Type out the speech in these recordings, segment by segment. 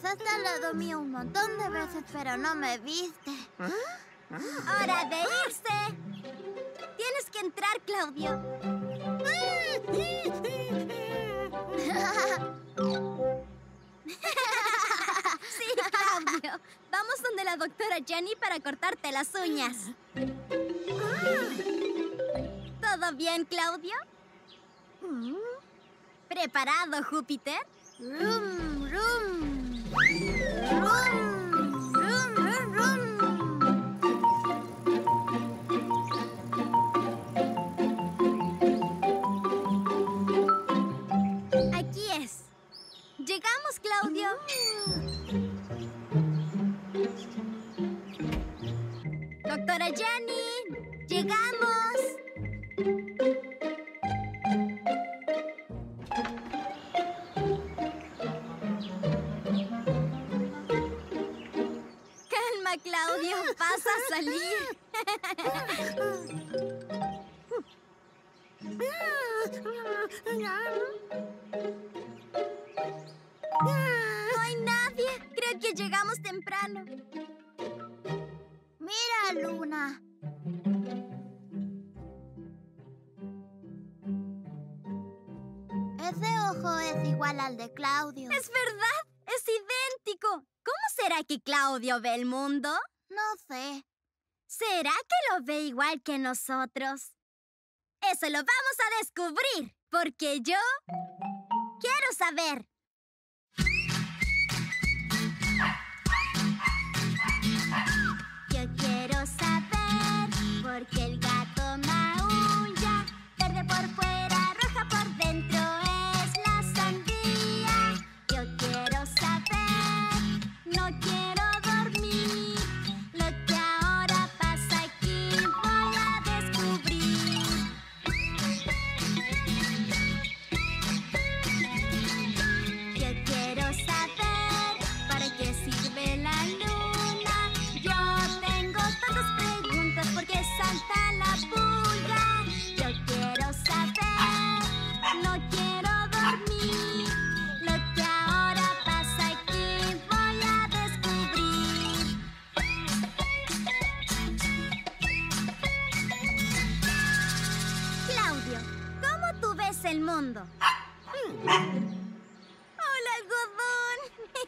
Pasaste al lado mío un montón de veces, pero no me viste. ¡Hora de irse! Tienes que entrar, Claudio. Sí, Claudio. Vamos donde la doctora Jenny para cortarte las uñas. ¿Todo bien, Claudio? ¿Preparado, Júpiter? ¡Rum, rum! ¡Rum, rum, rum, rum! Aquí es. Llegamos, Claudio. Doctora Jenny, llegamos. Calma, Claudio, vas a salir. No hay nadie. Creo que llegamos temprano. Mira, Luna. Ese ojo es igual al de Claudio. Es verdad, es idéntico. ¿Cómo será que Claudio ve el mundo? No sé. ¿Será que lo ve igual que nosotros? Eso lo vamos a descubrir, porque yo quiero saber. Yo quiero saber por qué el gato maulla. Verde por fuera, roja por dentro es la sandía. Yo quiero saber, no quiero dormir. Lo que ahora pasa aquí voy a descubrir. Yo quiero saber para qué sirve la luna. Yo tengo tantas preguntas, ¿por qué salta la pulga? Yo quiero saber, no quiero dormir. Lo que ahora pasa aquí voy a descubrir. Claudio, ¿cómo tú ves el mundo? ¡Hola, algodón!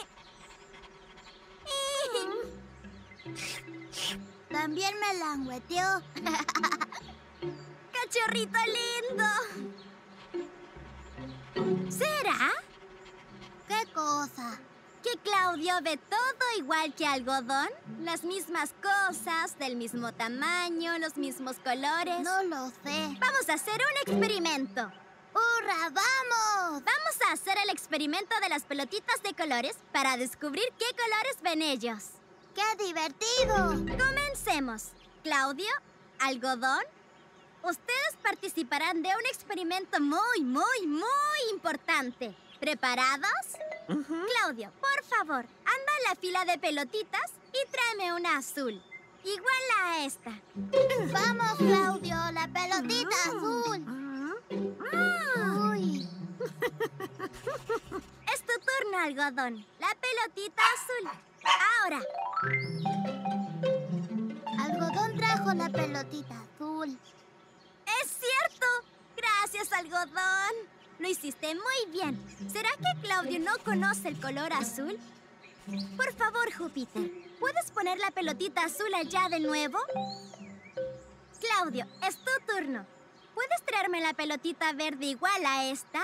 También me langueteó. ¡Cachorrito lindo! ¿Será ¿Qué cosa? que Claudio ve todo igual que algodón? Las mismas cosas, del mismo tamaño, los mismos colores. No lo sé. Vamos a hacer un experimento. ¡Hurra, vamos! Vamos a hacer el experimento de las pelotitas de colores para descubrir qué colores ven ellos. ¡Qué divertido! Comencemos. Claudio, algodón, ustedes participarán de un experimento muy importante. ¿Preparados? Claudio, por favor, anda a la fila de pelotitas y tráeme una azul. Igual a esta. ¡Vamos, Claudio! ¡La pelotita azul! ¡Uy! Es tu turno, algodón. La pelotita azul. Ahora. Algodón trajo la pelotita azul. ¡Es cierto! Gracias, algodón. Lo hiciste muy bien. ¿Será que Claudio no conoce el color azul? Por favor, Júpiter, ¿puedes poner la pelotita azul allá de nuevo? Claudio, es tu turno. ¿Puedes traerme la pelotita verde igual a esta?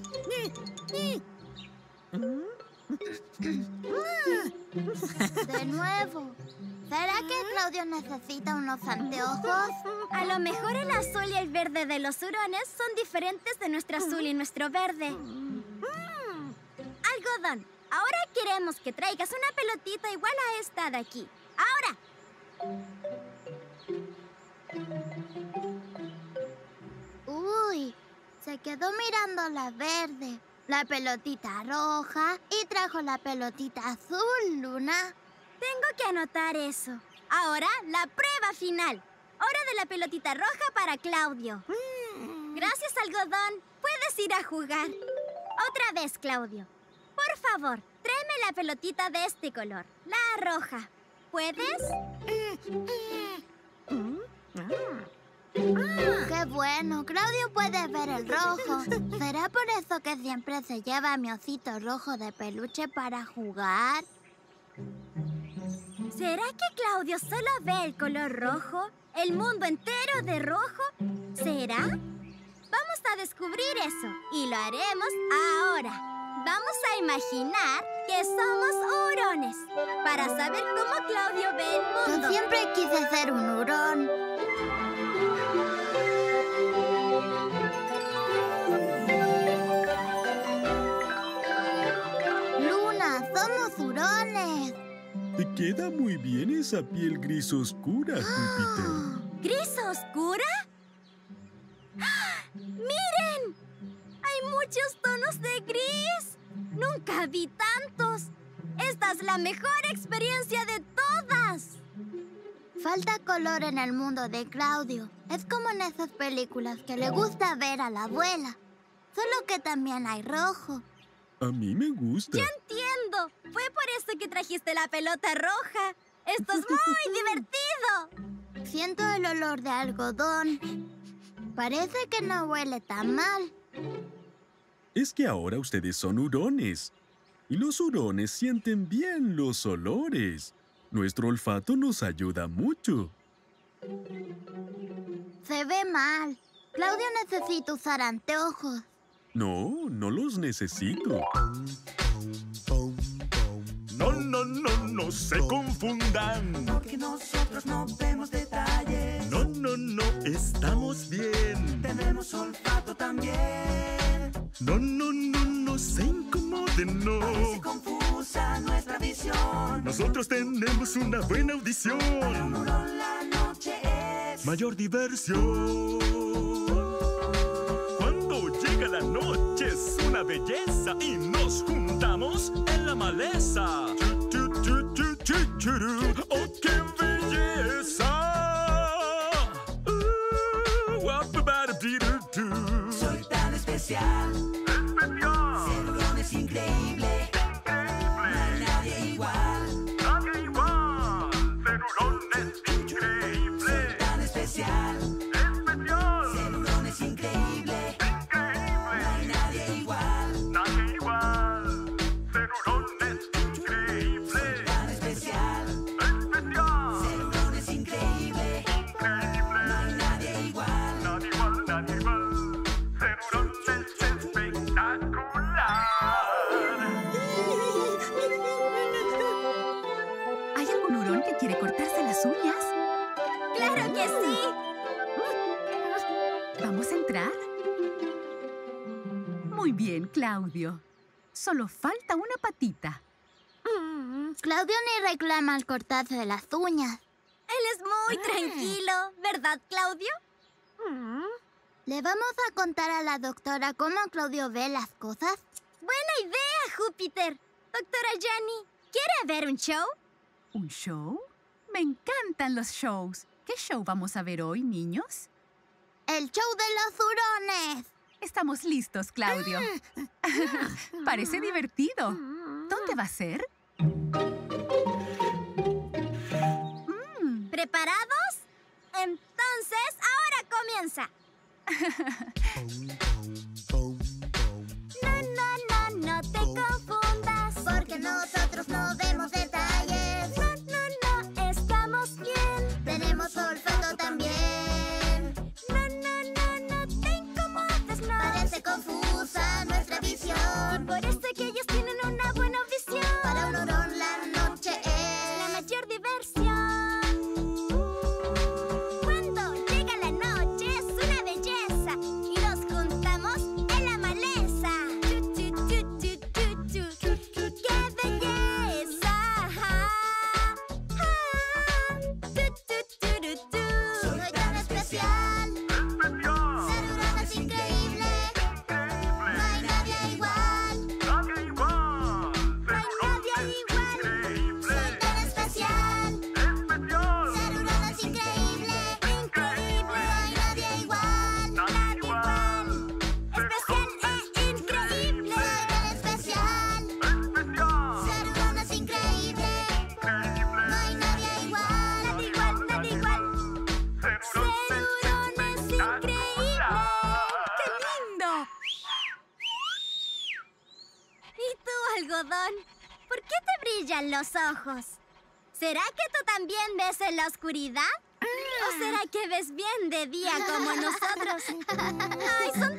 De nuevo. ¿Será que Claudio necesita unos anteojos? A lo mejor el azul y el verde de los hurones son diferentes de nuestro azul y nuestro verde. Algodón, ahora queremos que traigas una pelotita igual a esta de aquí. ¡Ahora! Uy, se quedó mirando la verde, la pelotita roja y trajo la pelotita azul, Luna. Tengo que anotar eso. Ahora, la prueba final. Hora de la pelotita roja para Claudio. Gracias, algodón. Puedes ir a jugar. Otra vez, Claudio. Por favor, tráeme la pelotita de este color, la roja. ¿Puedes? ¡Qué bueno! Claudio puede ver el rojo. ¿Será por eso que siempre se lleva a mi osito rojo de peluche para jugar? ¿Será que Claudio solo ve el color rojo? ¿El mundo entero de rojo? ¿Será? Vamos a descubrir eso y lo haremos ahora. Vamos a imaginar que somos hurones para saber cómo Claudio ve el mundo. Yo siempre quise ser un hurón. Luna, somos hurones. Te queda muy bien esa piel gris oscura, Júpiter. ¿Gris oscura? ¡Ah! ¡Miren! ¡Hay muchos tonos de gris! ¡Nunca vi tantos! ¡Esta es la mejor experiencia de todas! Falta color en el mundo de Claudio. Es como en esas películas que le gusta ver a la abuela. Solo que también hay rojo. A mí me gusta. ¡Ya entiendo! Fue por eso que trajiste la pelota roja. ¡Esto es muy divertido! Siento el olor de algodón. Parece que no huele tan mal. Es que ahora ustedes son hurones. Y los hurones sienten bien los olores. Nuestro olfato nos ayuda mucho. Se ve mal. Claudio necesita usar anteojos. No, no los necesito. No se confundan. Porque nosotros no vemos detalles. No, estamos bien. Tenemos olfato también. No se incomoden, no. Parece confusa nuestra visión. Nosotros tenemos una buena audición. Para un hurón la noche es mayor diversión. Cuando llega la noche es una belleza y nos juntamos en la maleza. ¡Oh, qué belleza! Soy tan especial. ¡Especial! Ser hurón es increíble. No hay nadie igual. ¡Nadie igual! ¡Ser hurón es increíble! Soy tan especial. ¡Especial! Ser hurón es increíble. ¡Increíble! No hay nadie igual. ¡Nadie igual! ¡Ser hurón es increíble! Tan especial. ¡Especial! Ser hurón es increíble. ¡Increíble! No hay nadie igual. Nadie igual, nadie igual. Ser hurón es espectacular. ¿Hay algún hurón que quiere cortarse las uñas? ¡Claro que sí! ¿Vamos a entrar? Muy bien, Claudio. Solo falta una patita. Claudio ni reclama al cortarse las uñas. Él es muy tranquilo, ¿verdad, Claudio? ¿Le vamos a contar a la doctora cómo Claudio ve las cosas? ¡Buena idea, Júpiter! Doctora Jenny, ¿quiere ver un show? ¿Un show? Me encantan los shows. ¿Qué show vamos a ver hoy, niños? ¡El show de los hurones! Estamos listos, Claudio. Parece divertido. ¿Dónde va a ser? ¿Preparados? Entonces, ahora comienza. No te confundas. Porque nosotros no vemos detalles. No, estamos bien. Tenemos olfato también. No te incomodes, no. Parece confusa nuestra visión. Por eso que ellos tienen una buena visión. Para un hurón la noche La es mayor diversión. Cuando llega la noche es una belleza y nos juntamos algodón. ¿Por qué te brillan los ojos? ¿Será que tú también ves en la oscuridad? ¿O será que ves bien de día como nosotros? ¡Ay, son